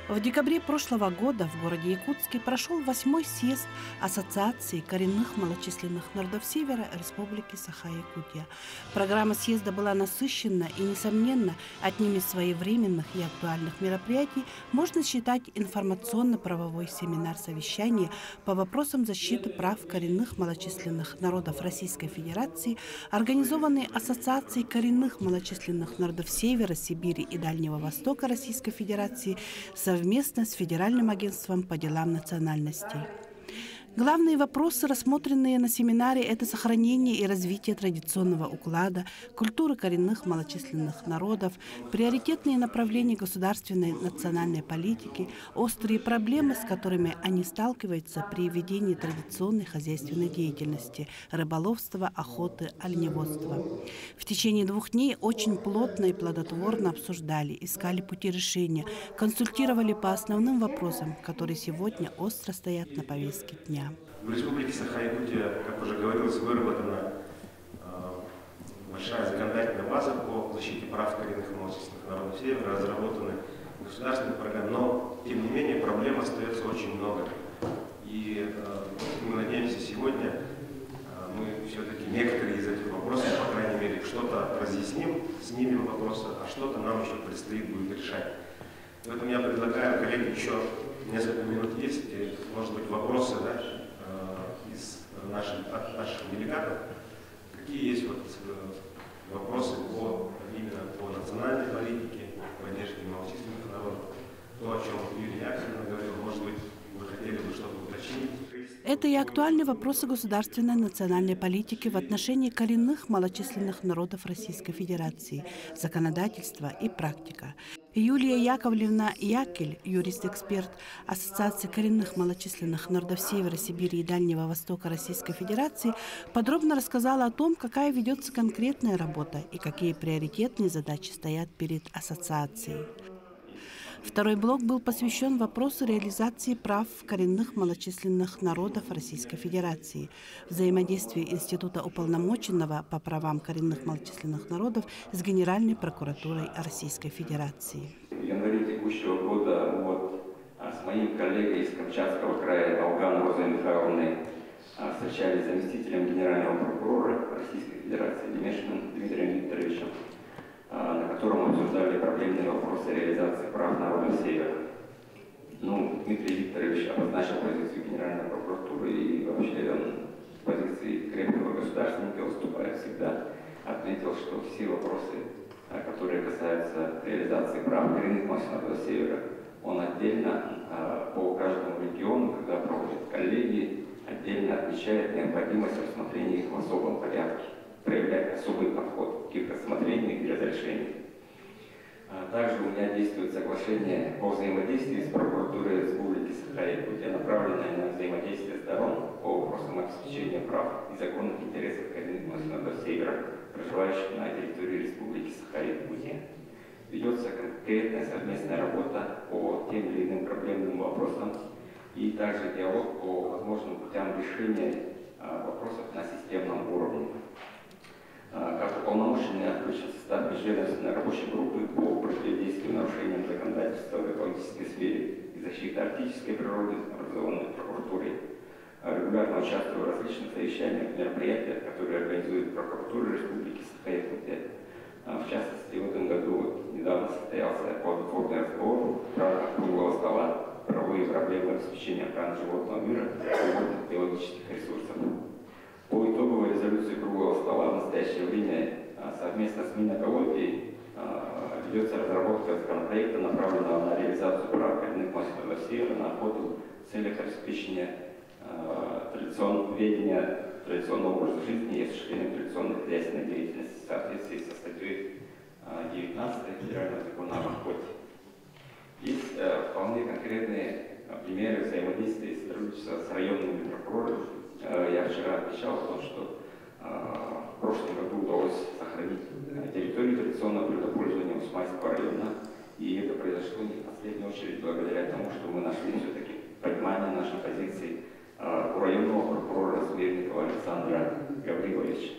В декабре прошлого года в городе Якутске прошел 8-й съезд Ассоциации коренных малочисленных народов Севера Республики Саха-Якутия. Программа съезда была насыщенна и, несомненно, одним из своевременных и актуальных мероприятий можно считать информационно-правовой семинар-совещание по вопросам защиты прав коренных малочисленных народов Российской Федерации, организованный Ассоциацией коренных малочисленных народов Севера, Сибири и Дальнего Востока Российской Федерации совместно с Федеральным агентством по делам национальностей. Главные вопросы, рассмотренные на семинаре, это сохранение и развитие традиционного уклада, культуры коренных малочисленных народов, приоритетные направления государственной национальной политики, острые проблемы, с которыми они сталкиваются при ведении традиционной хозяйственной деятельности, рыболовства, охоты, оленеводства. В течение 2 дней очень плотно и плодотворно обсуждали, искали пути решения, консультировали по основным вопросам, которые сегодня остро стоят на повестке дня. В Республике Саха-Якутия, как уже говорилось, выработана большая законодательная база по защите прав коренных малочисленных народов Севера, разработаны государственные программы, но, тем не менее, проблем остается очень много. И мы надеемся, сегодня мы все-таки некоторые из этих вопросов, по крайней мере, что-то разъясним, снимем вопросы, а что-то нам еще предстоит будет решать. Поэтому я предлагаю, коллеги, еще несколько минут есть, и, может быть, вопросы, да, от наших делегатов. Какие есть вопросы именно по национальной политике, поддержке малочисленных народов? То, о чем Юлия Яковлевна говорила, может быть, вы хотели бы что-то уточнить? Это и актуальные вопросы государственной национальной политики в отношении коренных малочисленных народов Российской Федерации, законодательство и практика. Юлия Яковлевна Якель, юрист-эксперт Ассоциации коренных малочисленных народов Севера, Сибири и Дальнего Востока Российской Федерации, подробно рассказала о том, какая ведется конкретная работа и какие приоритетные задачи стоят перед ассоциацией. Второй блок был посвящен вопросу реализации прав коренных малочисленных народов Российской Федерации, взаимодействию Института уполномоченного по правам коренных малочисленных народов с Генеральной прокуратурой Российской Федерации. В январе текущего года с моим коллегой из Камчатского края Долган Розой Михайловной встречались с заместителем Генерального прокурора Российской Федерации Демешиным Дмитрием Викторовичем, на котором обсуждали проблемные вопросы реализации прав народа Севера. Дмитрий Викторович обозначил позицию Генеральной прокуратуры и вообще он в позиции крепкого государственника выступает всегда. Отметил, что все вопросы, которые касаются реализации прав коренных малочисленных народов Севера, он отдельно по каждому региону, когда проводит коллегии, отдельно отмечает необходимость рассмотрения их в особом порядке, проявлять особый подход к их рассмотрению и разрешению. Также у меня действует соглашение о взаимодействии с прокуратурой Республики Саха-Якутия, направленное на взаимодействие сторон по вопросам обеспечения прав и законных интересов коренных малочисленных народов Севера, проживающих на территории Республики Саха-Якутия. Ведется конкретная совместная работа по тем или иным проблемным вопросам и также диалог по возможным путям решения вопросов на системном уровне. Как уполномоченный отключен состав межведомственной рабочей группы по противодействию нарушениям законодательства в экологической сфере и защиты арктической природы, образованной прокуратурой. Регулярно участвую в различных совещаниях и мероприятиях, которые организует прокуратура Республики Саха-Якутия. В частности, в этом году недавно состоялся плодотворный разговор в круглого стола «Правовые проблемы обеспечения охраны животного мира и водных биологических ресурсов». По итоговой резолюции круглого стола в настоящее время совместно с Минэкологией ведется разработка законопроекта, направленного на реализацию прав коренных малочисленных народов Севера на охоту в целях обеспечения ведения традиционного образа жизни и осуществления традиционной хозяйственной деятельности в соответствии со статьей 19 Федерального закона об охоте. Есть вполне конкретные примеры взаимодействия и сотрудничества с районными прокурорами. Я вчера отмечал о том, что в прошлом году удалось сохранить территорию традиционного природопользования Усманского района, и это произошло не в последнюю очередь благодаря тому, что мы нашли все-таки понимание нашей позиции у районного прокурора Смирникова Александра Гавриловича.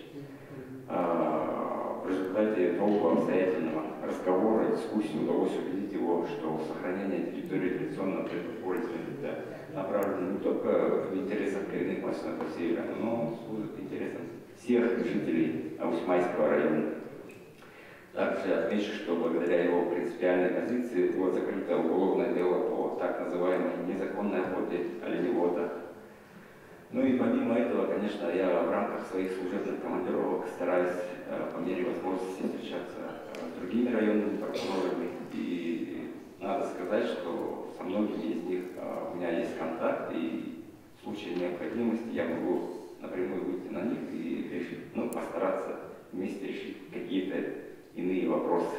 В результате долгого обстоятельного разговора, дискуссии удалось убедить его то, что сохранение территории традиционного пользования направлено не только в интересах коренных малочисленных севера, но служит интересам всех жителей Аусмайского района. Также отмечу, что благодаря его принципиальной позиции было закрыто уголовное дело по так называемой незаконной охоте оленевода. Ну и помимо этого, конечно, я в рамках своих служебных командировок стараюсь по мере возможности встречаться с другими районными прокурорами. И надо сказать, что со многими из них у меня есть контакт, и в случае необходимости я могу напрямую выйти на них и решить, постараться вместе решить какие-то иные вопросы.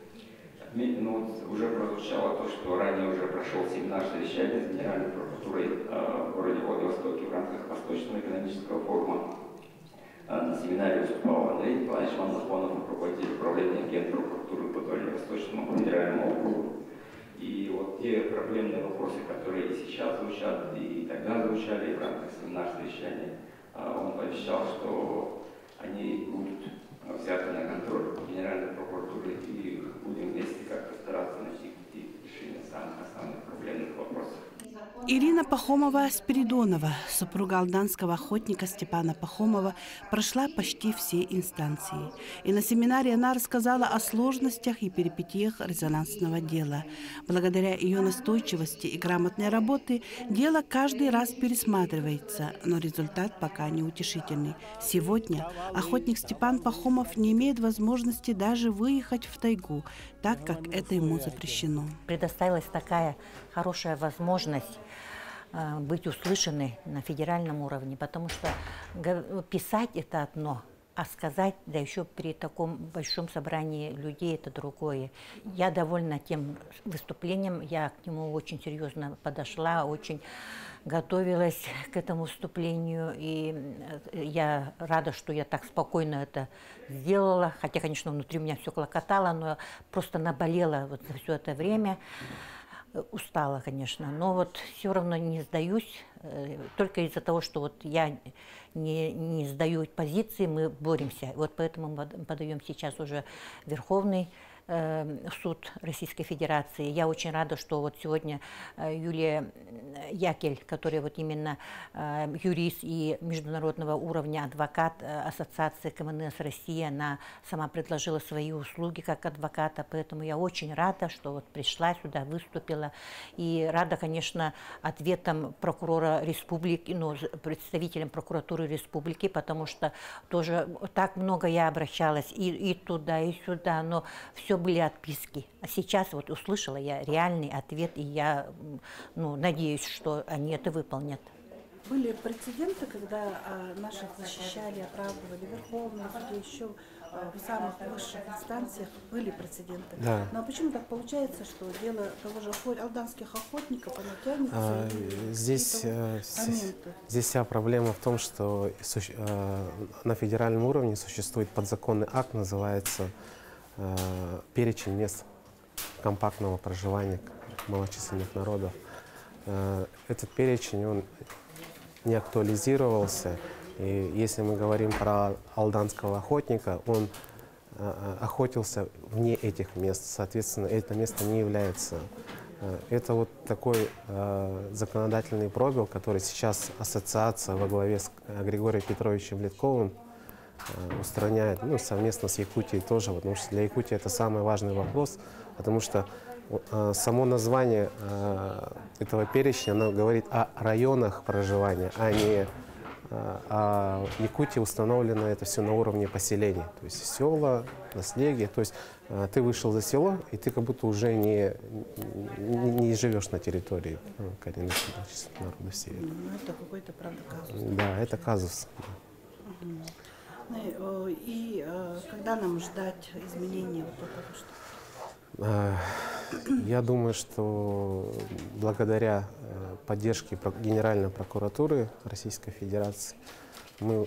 Уже прозвучало то, что ранее уже прошел семинар совещания с Генеральной прокуратурой в городе Владивостоке в рамках Восточного экономического форума. На семинаре выступал Андрей Николаевич Манлахонов, руководитель управления Генпрокуратуры по Дальневосточному федеральному округу. И вот те проблемные вопросы, которые и сейчас звучат, и тогда звучали в рамках семинара совещания, он пообещал, что они будут взяты на контроль Генеральной прокуратуры, и будем вместе как-то стараться найти решение самых основных проблемных вопросов. Ирина Пахомова-Спиридонова, супруга алданского охотника Степана Пахомова, прошла почти все инстанции. И на семинаре она рассказала о сложностях и перипетиях резонансного дела. Благодаря ее настойчивости и грамотной работе дело каждый раз пересматривается, но результат пока неутешительный. Сегодня охотник Степан Пахомов не имеет возможности даже выехать в тайгу, так как это ему запрещено. Предоставилась такая хорошая возможность быть услышанной на федеральном уровне, потому что писать это одно, а сказать, да еще при таком большом собрании людей, это другое. Я довольна тем выступлением, я к нему очень серьезно подошла, очень готовилась к этому выступлению, и я рада, что я так спокойно это сделала, хотя, конечно, внутри меня все клокотало, но просто наболела вот за все это время. Устала, конечно, но вот все равно не сдаюсь, только из-за того, что вот я не сдаю позиции, мы боремся. Вот поэтому мы подаем сейчас уже Верховный суд Российской Федерации. Я очень рада, что вот сегодня Юлия Якель, которая вот именно юрист и международного уровня адвокат Ассоциации КМНС России, она сама предложила свои услуги как адвоката, поэтому я очень рада, что вот пришла сюда, выступила, и рада, конечно, ответом прокурора республики, представителям прокуратуры республики, потому что тоже так много я обращалась и туда, и сюда, но все были отписки. А сейчас вот услышала я реальный ответ, и я надеюсь, что они это выполнят. Были прецеденты, когда наших защищали, оправдывали Верховном суде, еще в самых высших инстанциях были прецеденты. Да. Но почему так получается, что дело того же алданских охотников, оно тянется? Здесь вся проблема в том, что на федеральном уровне существует подзаконный акт, называется перечень мест компактного проживания малочисленных народов. Этот перечень, он не актуализировался. И если мы говорим про алданского охотника, он охотился вне этих мест. Соответственно, это место не является. Это вот такой законодательный пробел, который сейчас ассоциация во главе с Григорием Петровичем Литковым устраняет, совместно с Якутией тоже, потому что для Якутии это самый важный вопрос, потому что само название этого перечня, оно говорит о районах проживания, а не о Якутии установлено это все на уровне поселений, то есть села, наследие, то есть ты вышел за село, и ты как будто уже не живешь на территории коренных народов Севера. Это какой-то, правда, казус. Да, это казус. И когда нам ждать изменения вот этого, что? Я думаю, что благодаря поддержке Генеральной прокуратуры Российской Федерации мы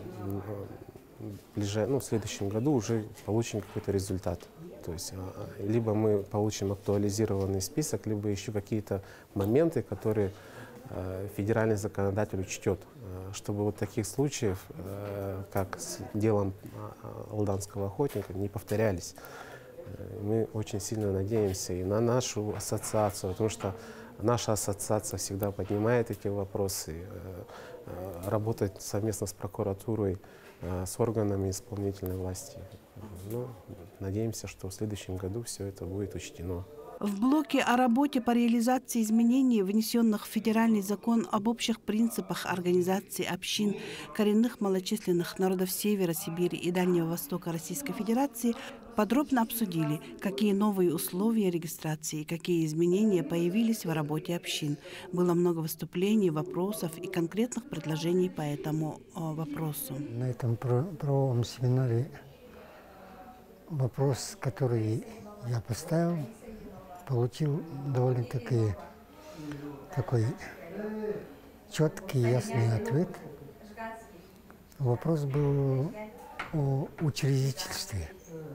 в следующем году уже получим какой-то результат. То есть либо мы получим актуализированный список, либо еще какие-то моменты, которые федеральный законодатель учтет, чтобы вот таких случаев, как с делом алданского охотника, не повторялись. Мы очень сильно надеемся и на нашу ассоциацию, потому что наша ассоциация всегда поднимает эти вопросы, работает совместно с прокуратурой, с органами исполнительной власти. Ну, надеемся, что в следующем году все это будет учтено. В блоке о работе по реализации изменений, внесенных в Федеральный закон об общих принципах организации общин коренных малочисленных народов Севера, Сибири и Дальнего Востока Российской Федерации, подробно обсудили, какие новые условия регистрации, какие изменения появились в работе общин. Было много выступлений, вопросов и конкретных предложений по этому вопросу. На этом правовом семинаре вопрос, который я поставил, получил довольно-таки такой четкий, ясный ответ. Вопрос был о учредительстве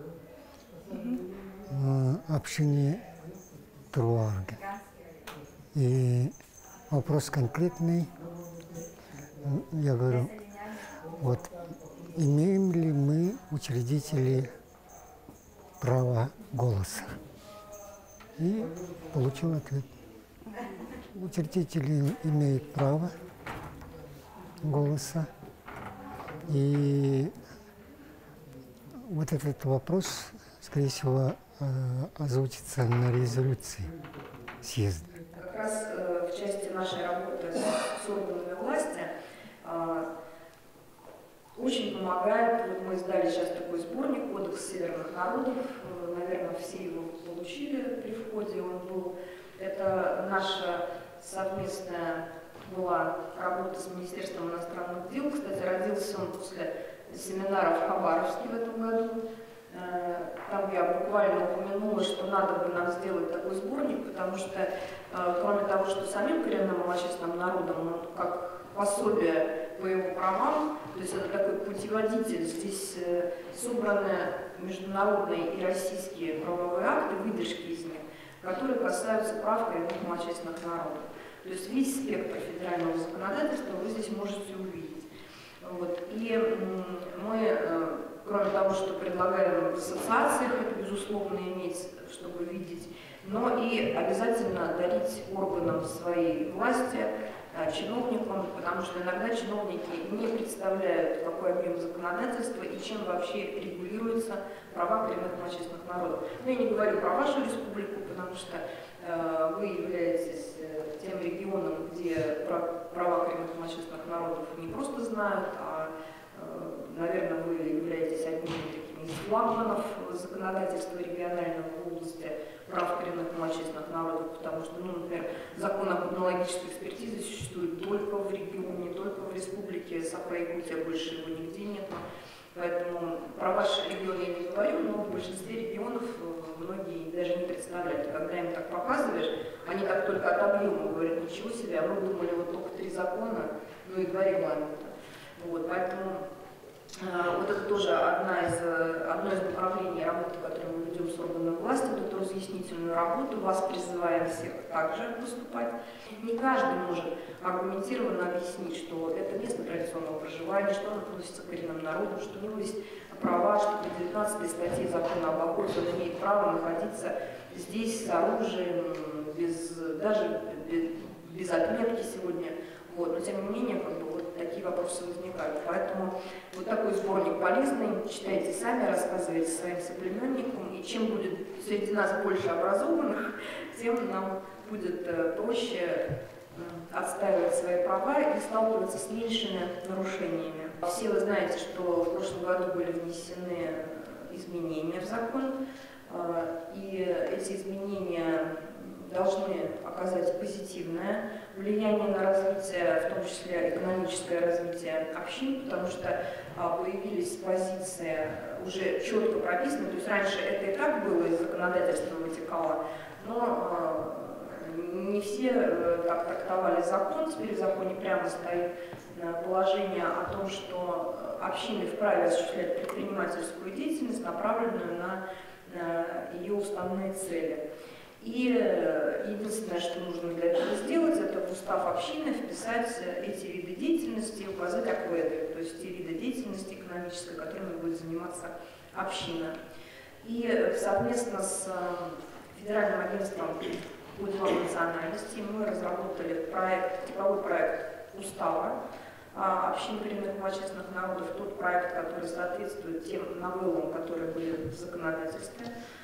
общине Труарга. И вопрос конкретный, я говорю, вот имеем ли мы, учредители, право голоса? И получил ответ. Учредители имеют право голоса. И вот этот вопрос, скорее всего, озвучится на резолюции съезда. Как раз в части нашей работы с органами власти очень помогает, вот мы издали сейчас такой сборник «Кодекс северных народов», наверное, все его получили при входе, он был. Это наша совместная была работа с Министерством иностранных дел. Кстати, родился он после семинара в Хабаровске в этом году. Там я буквально упомянула, что надо бы нам сделать такой сборник, потому что, кроме того, что самим коренным малочисленным народам, он как пособие по его правам, то есть это такой путеводитель, здесь собраны международные и российские правовые акты, выдержки из них, которые касаются прав коренных малочисленных народов. То есть весь спектр федерального законодательства вы здесь можете увидеть. Вот. И мы, кроме того, что предлагаем в ассоциациях, это безусловно иметь, чтобы видеть, но и обязательно дарить органам своей власти, чиновникам, потому что иногда чиновники не представляют, какой объем законодательства и чем вообще регулируются права коренных малочисленных народов. Но я не говорю про вашу республику, потому что вы являетесь тем регионом, где права коренных малочисленных народов не просто знают, а, наверное, вы являетесь одним из флагманов законодательства регионального в области прав коренных малочисленных народов, потому что, ну, например, закон об этнологической экспертизе существует только в регионе, только в республике Саха-Якутия, больше его нигде нет. Поэтому про ваш регион я не говорю, но в большинстве регионов многие даже не представляют. И когда им так показываешь, они так только от объема говорят, ничего себе, а мы думали, вот только 3 закона, ну и 2 регламента. Вот, поэтому вот это тоже одно из направлений работы, которую мы ведем с органами власти, вот эту разъяснительную работу. Вас призываем всех также выступать. Не каждый может аргументированно объяснить, что это место традиционного проживания, что оно относится к коренным народам, что у него есть права, что по 19 статье закона об охоте он имеет право находиться здесь с оружием, даже без отметки сегодня. Вот. Но тем не менее, как бы, вот такие вопросы возникают. Поэтому вот такой сборник полезный. Читайте сами, рассказывайте своим соплеменникам. И чем будет среди нас больше образованных, тем нам будет проще отстаивать свои права и сталкиваться с меньшими нарушениями. Все вы знаете, что в прошлом году были внесены изменения в закон. И эти изменения должны оказать позитивное влияние на развитие, в том числе экономическое развитие общин, потому что появились позиции уже четко прописаны, то есть раньше это и так было, из законодательства вытекало, но не все так трактовали закон. Теперь в законе прямо стоит положение о том, что общины вправе осуществлять предпринимательскую деятельность, направленную на ее уставные цели. И единственное, что нужно для этого сделать, это в устав общины вписать эти виды деятельности и указать акведы, то есть те виды деятельности экономической, которыми будет заниматься община. И совместно с Федеральным агентством по делам национальностей мы разработали типовой проект устава общин коренных малочисленных народов, тот проект, который соответствует тем новеллам, которые были в законодательстве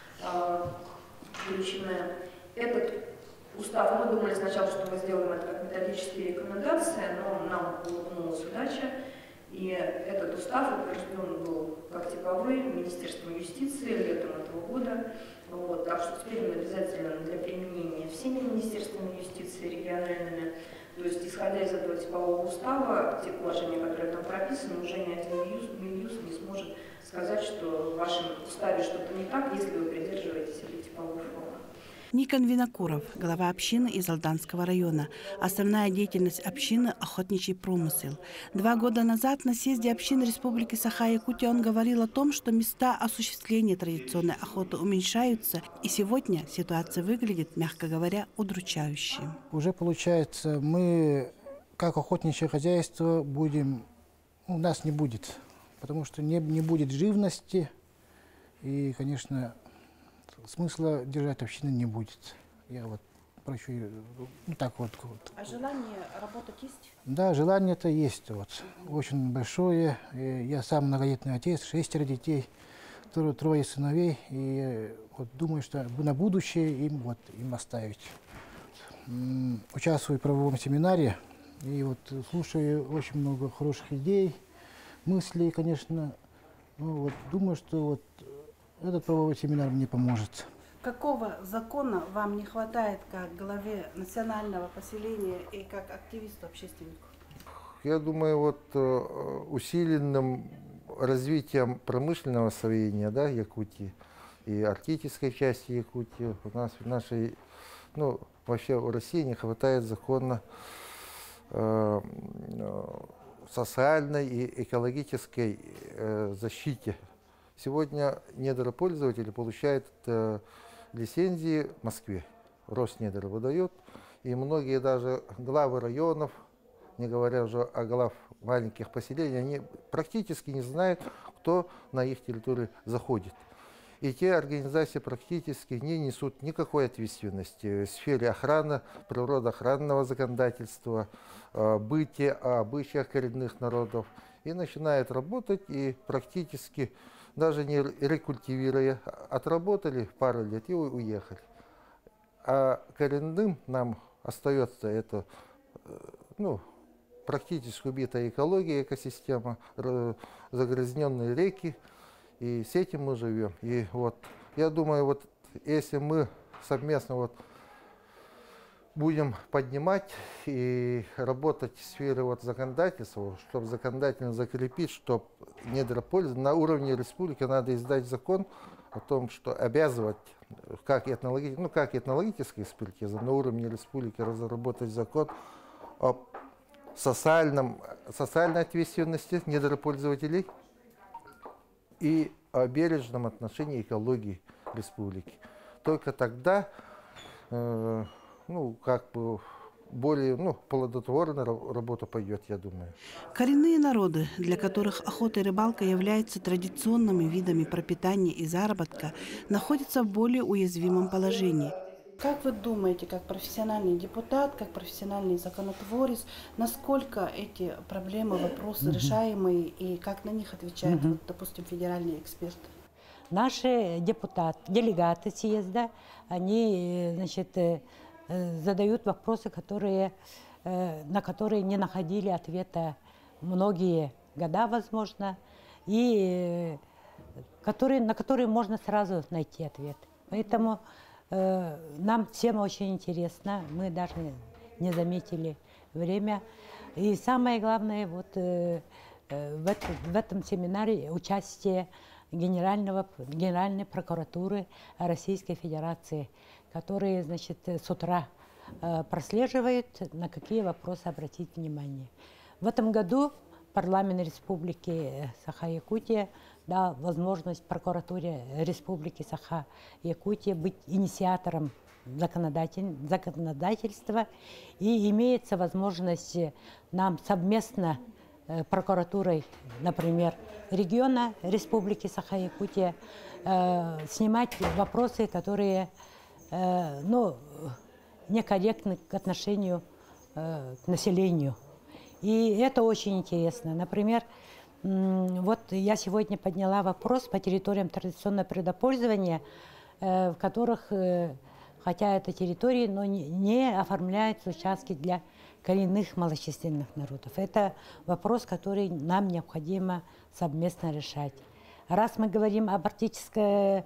включены. Этот устав, мы думали сначала, что мы сделаем это как методические рекомендации, но нам улыбнулась удача. И этот устав утвержден был как типовой Министерством юстиции летом этого года. Вот, так что теперь он обязательно для применения всеми министерствами юстиции региональными. То есть, исходя из этого типового устава, те положения, которые там прописаны, уже ни один Минюст не сможет сказать, что в вашем уставе что-то не так, если вы придерживаетесь этой типовой формы. Никон Винокуров, глава общины из Алданского района. Основная деятельность общины – охотничий промысел. 2 года назад на съезде общин Республики Саха-Якутия он говорил о том, что места осуществления традиционной охоты уменьшаются, и сегодня ситуация выглядит, мягко говоря, удручающе. Уже получается, мы, как охотничье хозяйство, будем, у нас не будет, потому что не будет живности, и, конечно, смысла держать общины не будет. Я вот прошу, ну так вот. А желание работать есть? Да, желание-то есть. Вот. Очень большое. Я сам многодетный отец, 6 детей, 3 сыновей. И вот думаю, что на будущее им оставить. Участвую в правовом семинаре. И вот слушаю очень много хороших идей, мыслей, конечно. Ну, вот, думаю, что вот этот правовой семинар мне поможет. Какого закона вам не хватает как главе национального поселения и как активисту-общественнику? Я думаю, вот усиленным развитием промышленного освоения, да, Якутии и арктической части Якутии у нас в нашей, ну, вообще в России не хватает закона социальной и экологической защите. Сегодня недропользователи получают лицензии в Москве. Роснедр выдает. И многие даже главы районов, не говоря уже о глав маленьких поселений, они практически не знают, кто на их территорию заходит. И те организации практически не несут никакой ответственности в сфере охраны, природоохранного законодательства, бытия, обычаях коренных народов. И начинают работать, и практически даже не рекультивируя, отработали пару лет и уехали. А коренным нам остается это, ну, практически убитая экология, экосистема, загрязненные реки, и с этим мы живем. И вот, я думаю, вот если мы совместно вот будем поднимать и работать в сфере вот законодательства, чтобы законодательно закрепить, чтобы недропользование на уровне республики надо издать закон о том, что обязывать, как этнологическая экспертиза, на уровне республики разработать закон о социальной ответственности недропользователей и о бережном отношении экологии республики. Только тогда более плодотворная работа пойдет, я думаю. Коренные народы, для которых охота и рыбалка являются традиционными видами пропитания и заработка, находятся в более уязвимом положении. Как вы думаете, как профессиональный депутат, как профессиональный законотворец, насколько эти проблемы, вопросы решаемые и как на них отвечают, допустим, федеральные эксперты? Наши делегаты съезда, они, значит, задают вопросы, на которые не находили ответа многие года, возможно, и на которые можно сразу найти ответ. Поэтому нам всем очень интересно, мы даже не заметили время. И самое главное, вот в этом семинаре участие Генеральной прокуратуры Российской Федерации, которые, значит, с утра прослеживают, на какие вопросы обратить внимание. В этом году парламент Республики Саха-Якутия дал возможность прокуратуре Республики Саха-Якутия быть инициатором законодательства, и имеется возможность нам совместно прокуратурой, например, региона Республики Саха-Якутия, снимать вопросы, которые некорректны к отношению к населению. И это очень интересно. Например, вот я сегодня подняла вопрос по территориям традиционного природопользования, в которых, хотя это территории, но не оформляются участки для коренных малочисленных народов. Это вопрос, который нам необходимо совместно решать. Раз мы говорим об арктическом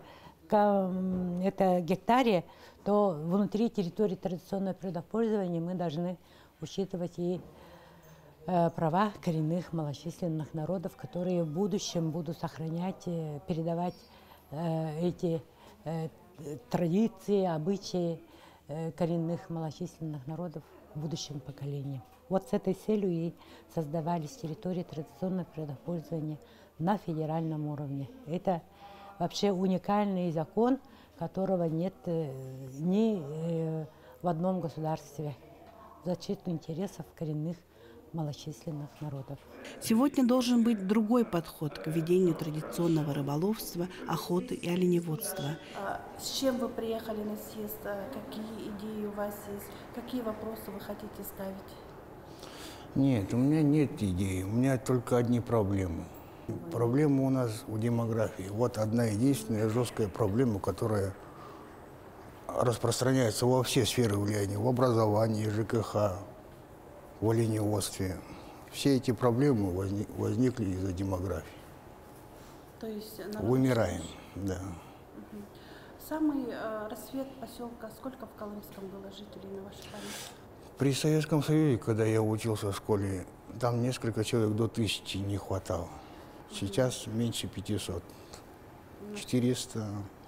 гектаре, то внутри территории традиционного природопользования мы должны учитывать и права коренных малочисленных народов, которые в будущем будут сохранять, передавать эти традиции, обычаи коренных малочисленных народов будущим поколениям. Вот с этой целью и создавались территории традиционного природопользования на федеральном уровне. Это вообще уникальный закон, которого нет ни в одном государстве в защиту интересов коренных малочисленных народов. Сегодня должен быть другой подход к ведению традиционного рыболовства, охоты и оленеводства. С чем вы приехали на съезд? Какие идеи у вас есть? Какие вопросы вы хотите ставить? Нет, у меня нет идей. У меня только одни проблемы. Проблема у нас в демографии. Вот одна единственная жесткая проблема, которая распространяется во все сферы влияния. В образовании, ЖКХ, в оленеводстве. Все эти проблемы возникли из-за демографии. То есть вымираем, да. Самый рассвет поселка, сколько в Колымском было жителей на вашей памяти? При Советском Союзе, когда я учился в школе, там несколько человек до 1000 не хватало. Сейчас меньше 500. 400,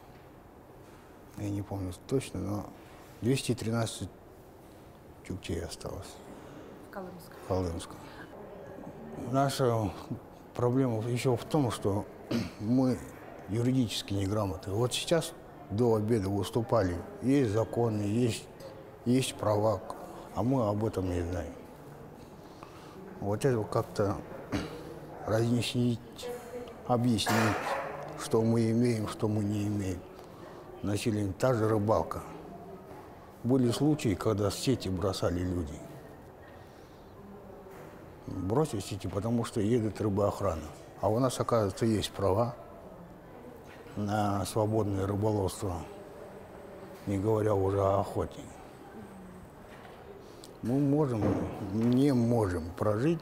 я не помню точно, но 213 чукчей осталось. В Колымском. Наша проблема еще в том, что мы юридически неграмотны. Вот сейчас до обеда выступали, есть законы, есть права, а мы об этом не знаем. Вот это как-то разъяснить, объяснить, что мы имеем, что мы не имеем. Население, та же рыбалка. Были случаи, когда сети бросали люди. Бросить сети, потому что едет рыбоохрана. А у нас, оказывается, есть права на свободное рыболовство, не говоря уже о охоте. Мы не можем прожить,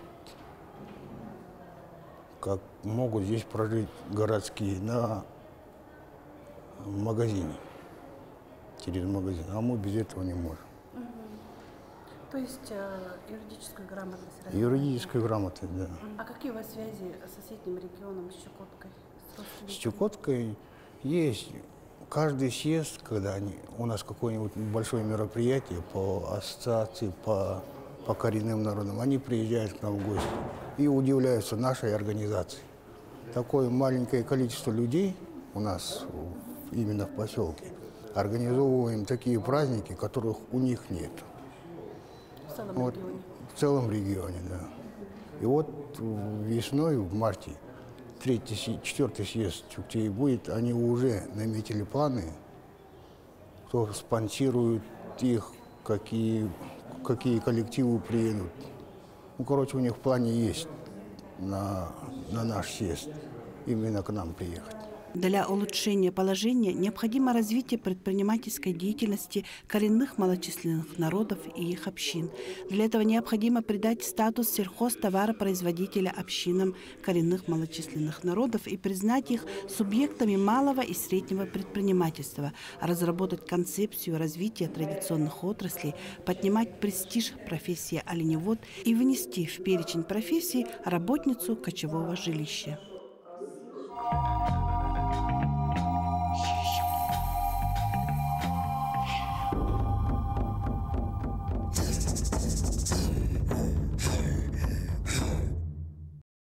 как могут здесь прожить городские, на магазине, через магазин. А мы без этого не можем. То есть юридическую грамотность? Юридическая грамотность, да. А какие у вас связи с соседним регионом, с Чукоткой? С Чукоткой есть. Каждый съезд, когда у нас какое-нибудь большое мероприятие по ассоциации, по коренным народам, они приезжают к нам в гости и удивляются нашей организации. Такое маленькое количество людей у нас именно в поселке организовываем такие праздники, которых у них нет. В целом регионе? В целом регионе, да. И вот весной, в марте, 4-й съезд Чукчей будет, они уже наметили планы, кто спонсирует их, какие коллективы приедут. Ну, короче, у них в плане есть на наш съезд именно к нам приехать. Для улучшения положения необходимо развитие предпринимательской деятельности коренных малочисленных народов и их общин. Для этого необходимо придать статус сельхозтоваропроизводителя общинам коренных малочисленных народов и признать их субъектами малого и среднего предпринимательства, разработать концепцию развития традиционных отраслей, поднимать престиж профессии оленевод и внести в перечень профессий работницу кочевого жилища.